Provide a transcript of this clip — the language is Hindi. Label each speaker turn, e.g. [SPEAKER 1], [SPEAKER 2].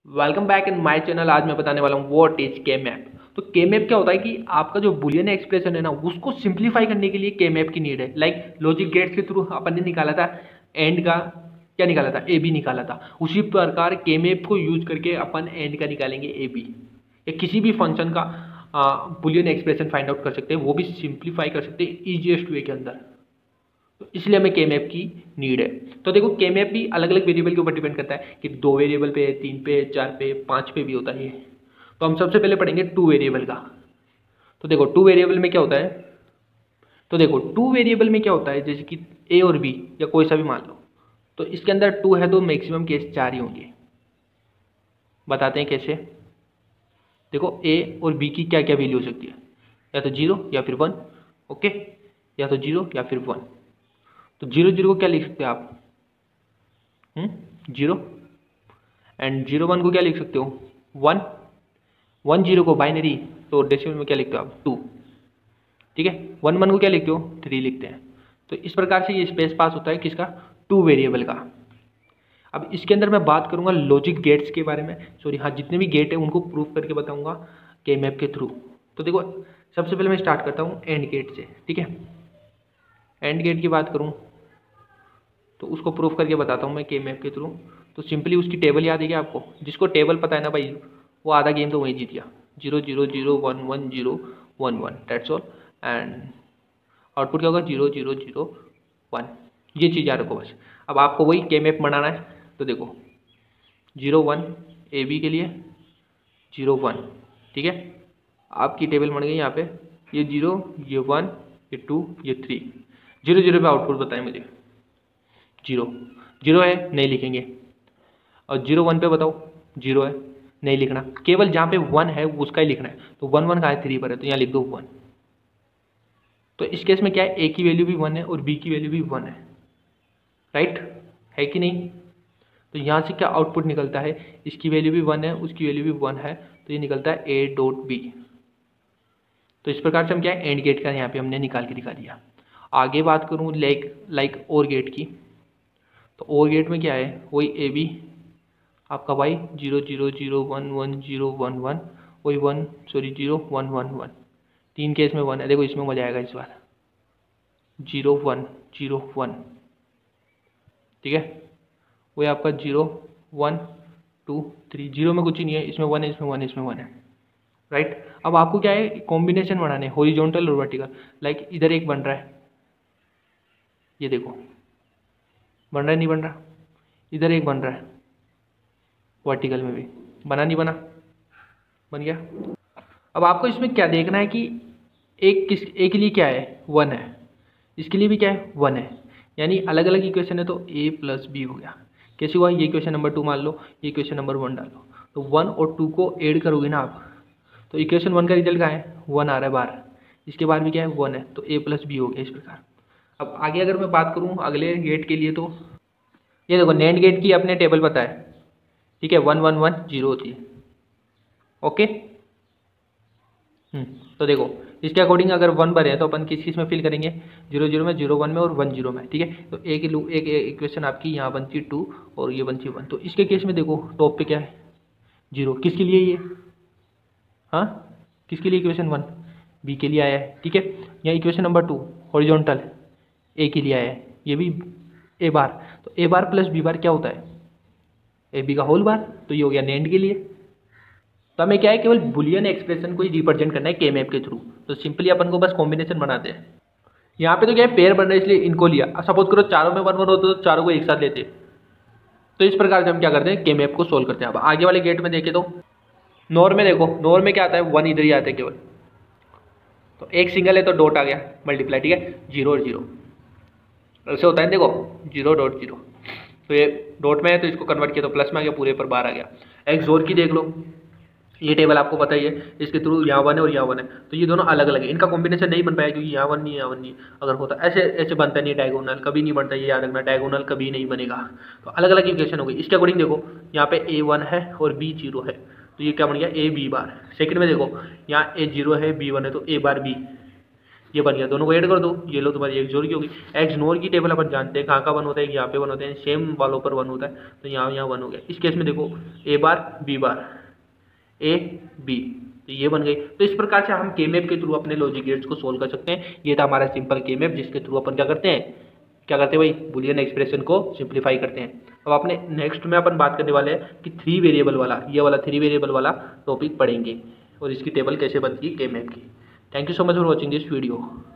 [SPEAKER 1] Welcome back in my channel. आज मैं बताने वाला हूँ व्हाट इज के मैप। तो के मैप क्या होता है कि आपका जो बुलियन एक्सप्रेशन है ना, उसको सिंप्लीफाई करने के लिए के मैप की नीड है। लाइक लॉजिक गेट्स के थ्रू अपन ने निकाला था एंड का, क्या निकाला था, ए बी निकाला था। उसी प्रकार के मैप को यूज करके अपन एंड का निकालेंगे ए बी, या किसी भी फंक्शन का बुलियन एक्सप्रेशन फाइंड आउट कर सकते हैं, वो भी सिंप्लीफाई कर सकते हैं ईजीएस्ट वे के अंदर। तो इसलिए हमें के मैप की नीड है। तो देखो के मैप भी अलग अलग वेरिएबल के ऊपर डिपेंड करता है कि 2 वेरिएबल पे, 3 पे, 4 पे, 5 पे भी होता है। तो हम सबसे पहले पढ़ेंगे 2 वेरिएबल का। तो देखो 2 वेरिएबल में क्या होता है, तो देखो 2 वेरिएबल में क्या होता है, जैसे कि ए और बी या कोई सा भी मान लो। तो इसके अंदर 2 है तो मैक्सिमम केस 4 ही होंगे। बताते हैं कैसे। देखो ए और बी की क्या क्या वैल्यू हो सकती है, या तो 0 या फिर 1। ओके, या तो 0 या फिर 1। तो 0 0 को क्या लिख सकते हैं आप, 0। एंड 0 1 को क्या लिख सकते हो, 1। 1 0 को बाइनरी, तो डेसिमल में क्या लिखते हो आप, 2। ठीक है, 1 1 को क्या लिखते हो, 3 लिखते हैं। तो इस प्रकार से ये स्पेस पास होता है किसका, 2 वेरिएबल का। अब इसके अंदर मैं बात करूंगा लॉजिक गेट्स के बारे में, सॉरी हाँ, जितने भी गेट है उनको प्रूव करके बताऊंगा के मैप के थ्रू। तो देखो सबसे पहले मैं स्टार्ट करता हूँ एंड गेट से। ठीक है, एंड गेट की बात करूँ तो उसको प्रूफ करके बताता हूँ मैं के मैप के थ्रू। तो सिंपली उसकी टेबल याद है क्या आपको, जिसको टेबल पता है ना भाई, वो आधा गेम तो वहीं जीत गया। 0 0 0 1 1 0 1 1, दैट्स ऑल। एंड आउटपुट क्या होगा, 0 0 0 1। ये चीज़ याद रखो बस। अब आपको वही के मैप बनाना है। तो देखो 0 1 ए बी के लिए 0 1, ठीक है। आपकी टेबल बन गई यहाँ पे, ये 0, ये 1, ये 2, ये 3। 0 0 पे आउटपुट बताएं मुझे। 0 0 है, नहीं लिखेंगे। और 0 1 पे बताओ, 0 है, नहीं लिखना। केवल जहाँ पे 1 है उसका ही लिखना है। तो 1 1 कहाँ है, 3 पर है, तो यहाँ लिख दो 1। तो इस केस में क्या है, ए की वैल्यू भी 1 है और बी की वैल्यू भी 1 है, राइट है कि नहीं। तो यहाँ से क्या आउटपुट निकलता है, इसकी वैल्यू भी 1 है, उसकी वैल्यू भी 1 है, तो ये निकलता है ए डॉट बी। तो इस प्रकार से हम क्या है, एंड गेट का यहाँ पे हमने निकाल के दिखा दिया। आगे बात करूँ लाइक और गेट की। तो और गेट में क्या है, वही ए बी आपका वाई 0 0 0 1 1 0 1 1, वही 1 सॉरी 0 1 1 1। 3 केस में 1 है। देखो इसमें मजा आएगा इस बार, 0 1 0 1, ठीक है। वही आपका 0 1 2 3, 0 में कुछ ही नहीं है, इसमें 1 है, इसमें 1 है, इसमें 1 है, राइट। अब आपको क्या है, कॉम्बिनेशन बनाने, हॉरिजॉन्टल और वर्टिकल। लाइक इधर एक बन रहा है, ये देखो बन रहा है, नहीं बन रहा। इधर एक बन रहा है वर्टिकल में भी, बना नहीं बना, बन गया। अब आपको इसमें क्या देखना है कि एक के लिए क्या है, 1 है, इसके लिए भी क्या है, 1 है। यानी अलग अलग इक्वेशन है, तो a प्लस बी हो गया। कैसे हुआ, ये इक्वेशन नंबर 2 मान लो, ये इक्वेशन नंबर 1 डालो। तो 1 और 2 को ऐड करोगे ना आप, तो इक्वेशन 1 का रिजल्ट क्या है, 1 आ रहा है बाहर। इसके बाद भी क्या है, 1 है, तो a प्लस बी हो गया इस प्रकार। अब आगे अगर मैं बात करूँ अगले गेट के लिए, तो ये देखो नैंड गेट की अपने टेबल पता है, ठीक है। 1 1 1 0 होती है, ओके। तो देखो इसके अकॉर्डिंग अगर 1 भरे हैं तो अपन किस किस में फिल करेंगे, 0 0 में, 0 1 में और 1 0 में, ठीक है। तो एक इक्वेशन आपकी यहाँ बनती है 2 और ये बनती है 1। तो इसके केस में देखो टॉप पे क्या है, 0। किसके लिए ये, हाँ किसके लिए, इक्वेशन 1 बी के लिए आया है, ठीक है। यहाँ इक्वेशन नंबर 2 हॉरिजॉन्टल ए के लिए आया है, ये भी ए बार। तो ए बार प्लस बी बार क्या होता है, ए बी का होल बार। तो ये हो गया नेंड के लिए। तो हमें क्या है, केवल बुलियन एक्सप्रेशन को ही रिप्रेजेंट करना है के मैप के थ्रू। तो सिंपली अपन को बस कॉम्बिनेशन बनाते हैं। यहाँ पे तो क्या है, पेयर बन रहा है इसलिए इनको लिया। सपोज करो चारों में 1 1 होता तो चारों को एक साथ लेते। तो इस प्रकार से हम क्या करते हैं, के मैप को सोल्व करते हैं। अब आगे वाले गेट में देखे तो नोर में देखो, नोर में क्या आता है, 1 इधर ही आता है केवल। तो एक सिंगल है तो डॉट आ गया मल्टीप्लाई, ठीक है, 0 और 0 ऐसे होता है। देखो 0 डॉट 0, तो ये डॉट में है तो इसको कन्वर्ट किया तो प्लस में आ गया, पूरे पर बाहर आ गया। एक्सोर की देख लो, ये टेबल आपको पता ही है, इसके थ्रू यहाँ 1 है और यहाँ 1 है, तो ये दोनों अलग अलग है। इनका कॉम्बिनेशन नहीं बन पाया क्योंकि यहाँ 1 नहीं, यहाँ 1 नहीं। अगर होता ऐसे ऐसे बनता नहीं, डायगोनल कभी नहीं बनता, ये याद रखना, डायगोनल कभी नहीं बनेगा। तो अलग अलग इक्वेशन हो गई। इसके अकॉर्डिंग देखो यहाँ पे a 1 है और b 0 है, तो ये क्या बन गया, a b बार। सेकंड में देखो यहाँ a 0 है, b 1 है, तो a बार b। ये बन गया, दोनों को ऐड कर दो, ये लो तुम्हारी एक्स जोर की होगी। एक्स नोर की टेबल अपन जानते हैं कहाँ वन होता है, यहाँ पे वन होता है, सेम वालों पर वन होता है, तो यहाँ वन हो गया। इस केस में देखो ए बार बी बार ए बी, तो ये बन गई। तो इस प्रकार से हम के मैप के थ्रू अपने लॉजिक गेट्स को सोल्व कर सकते हैं। ये था हमारा सिंपल के मैप, जिसके थ्रू अपन क्या करते हैं भाई, बुलियन एक्सप्रेशन को सिंप्लीफाई करते हैं। अब अपने नेक्स्ट में अपन बात करने वाले हैं कि 3 वेरिएबल वाला, ये वाला 3 वेरिएबल वाला टॉपिक पढ़ेंगे और इसकी टेबल कैसे बनती है के मैप की। Thank you so much for watching this video.